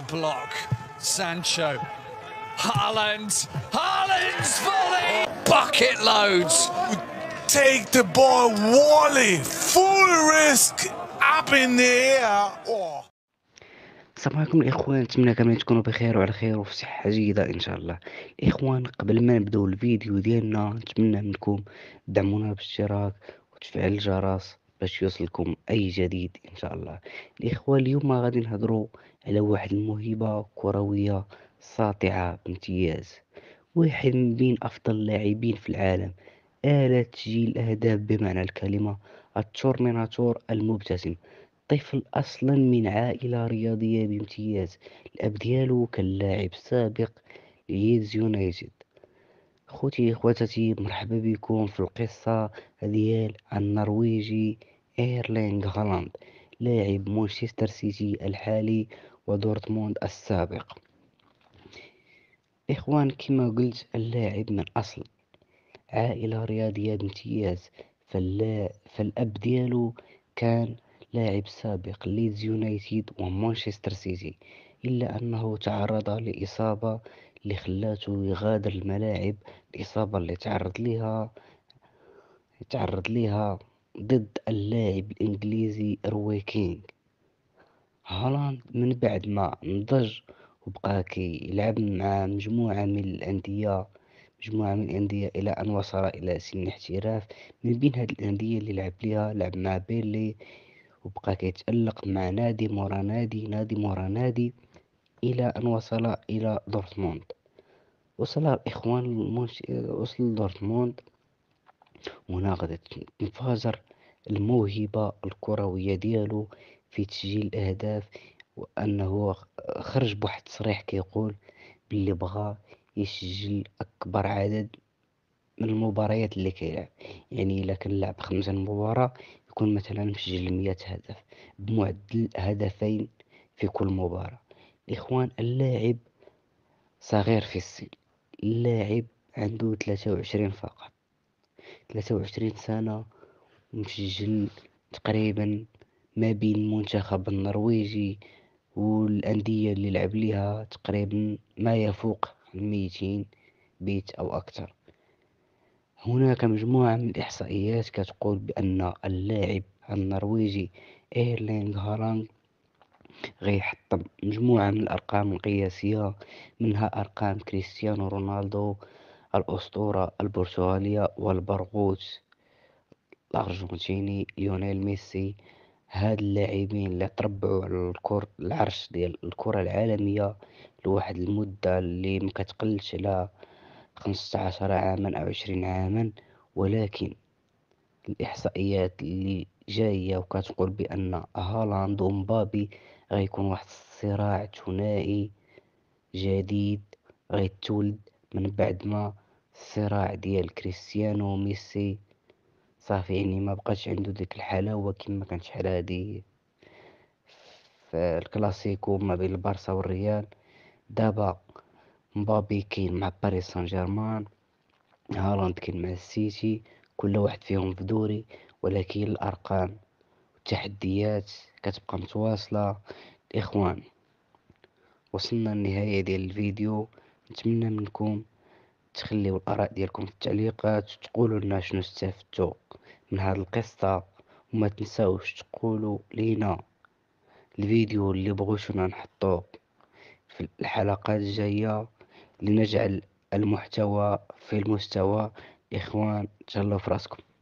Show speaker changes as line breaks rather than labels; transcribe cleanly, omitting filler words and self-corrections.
block. Sancho. Haaland's volley! Bucket loads!
Take the ball, Wally! Full risk up in the air! Oh.
السلام عليكم الاخوان، نتمنى كاملين تكونوا بخير وعلى خير وفي صحه جيده ان شاء الله. الاخوان، قبل ما نبداو الفيديو ديالنا نتمنى منكم تدعمونا بالاشتراك وتفعيل الجرس باش يوصلكم اي جديد ان شاء الله. الاخوان، اليوم غادي نهضروا على واحد الموهبه كرويه ساطعه بامتياز، واحد من بين افضل اللاعبين في العالم، آلة تسجيل الأهداف بمعنى الكلمة، التورميناتور المبتسم. طفل أصلا من عائلة رياضية بامتياز. الأب ديالو كان لاعب سابق ليدز يونايتد. خوتي خواتاتي، مرحبا بكم في القصة ديال النرويجي ايرلينغ هالاند، لاعب مانشستر سيتي الحالي ودورتموند السابق. إخوان، كما قلت، اللاعب من أصل عائلة رياضية بامتياز. فالأب ديالو كان لاعب سابق ليدز يونايتد ومانشستر سيتي، إلا أنه تعرض لإصابة اللي خلاته يغادر الملاعب. الإصابة اللي تعرض ليها ضد اللاعب الإنجليزي روي كينغ. هالاند من بعد ما نضج وبقى كيلعب مع مجموعة من الأندية إلى أن وصل إلى سن الاحتراف. من بين هاد الأندية اللي لعب ليها، لعب مع بيرلي، وبقى كيتألق مع نادي مورا نادي، نادي مورا نادي، إلى أن وصل إلى دورتموند. وصل الإخوان وصل لدورتموند، وهنا غادي تنفجر الموهبة الكروية ديالو في تسجيل الأهداف. وأنه خرج بواحد التصريح كيقول باللي بغى يسجل أكبر عدد من المباريات اللي كيلعب. يعني إلا كان لعب 50 مباراة، يكون مثلا مسجل 100 هدف، بمعدل هدفين في كل مباراة. الإخوان، اللاعب صغير في السن، اللاعب عنده 23 فقط، 23 سنة، ومسجل تقريبا ما بين المنتخب النرويجي والأندية اللي لعب ليها تقريبا ما يفوق 200 بيت أو أكثر. هناك مجموعة من الإحصائيات كتقول بأن اللاعب النرويجي إيرلينغ هالاند غيحطم مجموعة من الأرقام القياسية، منها أرقام كريستيانو رونالدو الأسطورة البرتغالية والبرغوث الأرجنتيني ليونيل ميسي. هاد اللاعبين اللي تربعوا على العرش ديال الكرة العالمية لواحد المدة اللي مكتقلش على 15 عاما أو 20 عاما، ولكن الإحصائيات اللي جاية وكتقول بأن هالاند ومبابي غيكون واحد الصراع ثنائي جديد غيتولد من بعد ما الصراع ديال كريستيانو وميسي صافي، يعني ما بقاش عنده ديك الحلاوة كما كانت شحال هادي في الكلاسيكو ما بين البارسا والريال. دابا مبابي كاين مع باريس سان جيرمان، هالاند كاين مع السيتي، كل واحد فيهم في دوري، ولكن الأرقام والتحديات كتبقى متواصلة. الإخوان، وصلنا للنهاية ديال الفيديو. نتمنى منكم تخليو الآراء ديالكم في التعليقات، وتقولوا لنا شنو استفدتوا من هذه القصة، وما تنساوش تقولوا لينا الفيديو اللي بغيتونا نحطوه في الحلقات الجاية لنجعل المحتوى في المستوى. إخوان، تهلاو في راسكم.